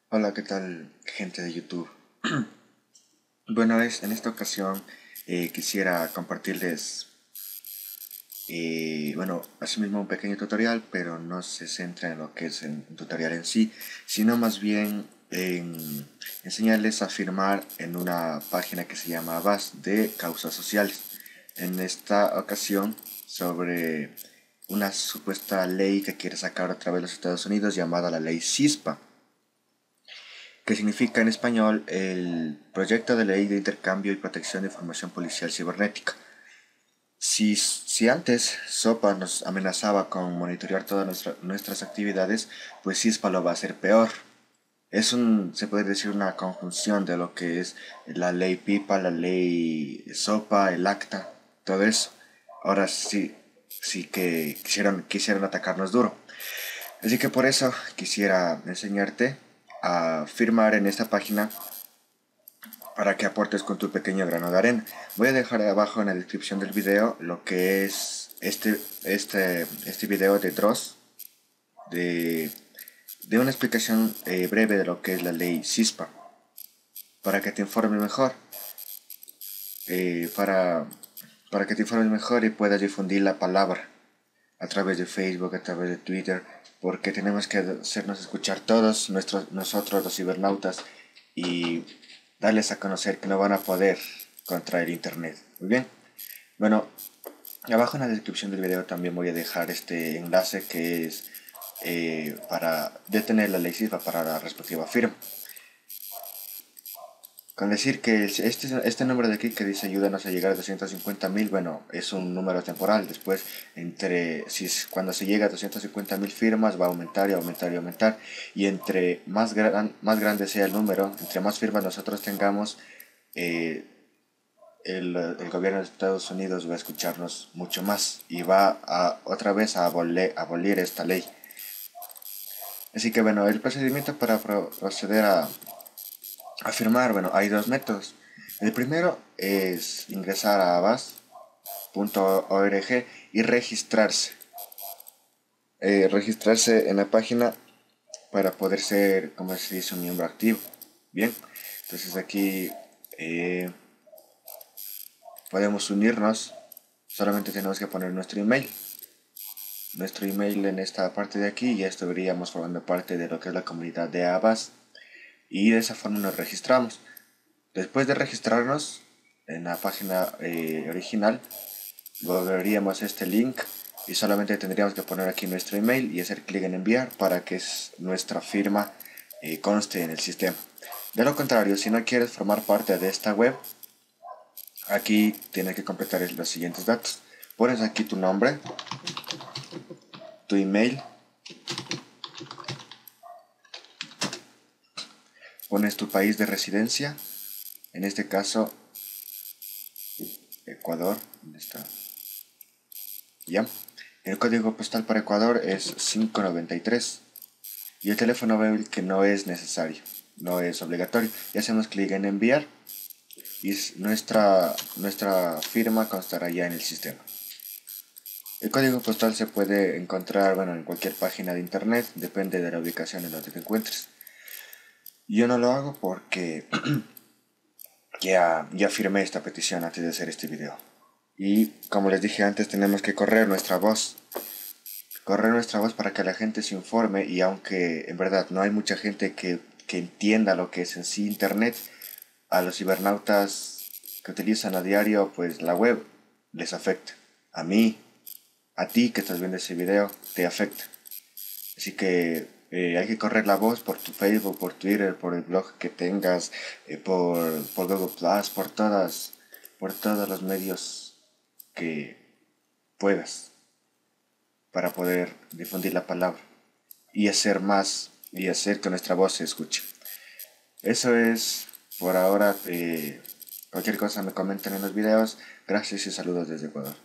Hola, ¿qué tal, gente de YouTube? Bueno, en esta ocasión quisiera compartirles, asimismo un pequeño tutorial, pero no se centra en lo que es un tutorial en sí, sino más bien en enseñarles a firmar en una página que se llama Avast de causas sociales. En esta ocasión, sobre una supuesta ley que quiere sacar a través de los Estados Unidos llamada la ley CISPA, que significa en español el Proyecto de Ley de Intercambio y Protección de Información Policial Cibernética. Si antes SOPA nos amenazaba con monitorear todas nuestras actividades, pues CISPA lo va a hacer peor. Se puede decir una conjunción de lo que es la ley PIPA, la ley SOPA, el ACTA, todo eso. Ahora sí que quisieron atacarnos duro. Así que por eso quisiera enseñarte a firmar en esta página para que aportes con tu pequeño grano de arena. Voy a dejar abajo en la descripción del video lo que es este video de Dross, de, de una explicación breve de lo que es la ley CISPA, para que te informes mejor, eh, para, para que te informes mejor y puedas difundir la palabra a través de Facebook, a través de Twitter, porque tenemos que hacernos escuchar todos nosotros los cibernautas y darles a conocer que no van a poder contra el internet. Muy bien. Bueno, abajo en la descripción del video también voy a dejar este enlace que es para detener la ley CISPA para la respectiva firma. Con decir que este número de aquí que dice ayúdanos a llegar a 250.000, bueno, es un número temporal. Después, cuando se llega a 250.000 firmas, va a aumentar y aumentar y aumentar. Y entre más grande sea el número, entre más firmas nosotros tengamos, eh, el gobierno de Estados Unidos va a escucharnos mucho más y va otra vez a abolir esta ley. Así que bueno, el procedimiento para proceder a firmar, bueno, hay dos métodos. El primero es ingresar a avast.org y registrarse. Registrarse en la página para poder ser, como se dice, un miembro activo. Bien, entonces aquí podemos unirnos. Solamente tenemos que poner nuestro email. Nuestro email en esta parte de aquí, ya estaríamos formando parte de lo que es la comunidad de Avast. Y de esa forma nos registramos. Después de registrarnos en la página original, volveríamos a este link y solamente tendríamos que poner aquí nuestro email y hacer clic en enviar para que nuestra firma conste en el sistema. De lo contrario, si no quieres formar parte de esta web, aquí tienes que completar los siguientes datos. Pones aquí tu nombre, tu email, pones tu país de residencia, en este caso Ecuador. ¿Dónde está? Ya. El código postal para Ecuador es 593 y el teléfono móvil, que no es necesario, no es obligatorio. Y hacemos clic en enviar y nuestra firma constará ya en el sistema. El código postal se puede encontrar, bueno, en cualquier página de internet, depende de la ubicación en donde te encuentres. Yo no lo hago porque ya firmé esta petición antes de hacer este video. Y como les dije antes, tenemos que correr nuestra voz para que la gente se informe. Y aunque en verdad no hay mucha gente que entienda lo que es en sí internet, a los cibernautas que utilizan a diario pues la web les afecta. A mí, a ti que estás viendo ese video, te afecta. Así que hay que correr la voz por tu Facebook, por Twitter, por el blog que tengas, por Google Plus, por todos los medios que puedas, para poder difundir la palabra y hacer más y hacer que nuestra voz se escuche. Eso es por ahora. Cualquier cosa me comentan en los videos. Gracias y saludos desde Ecuador.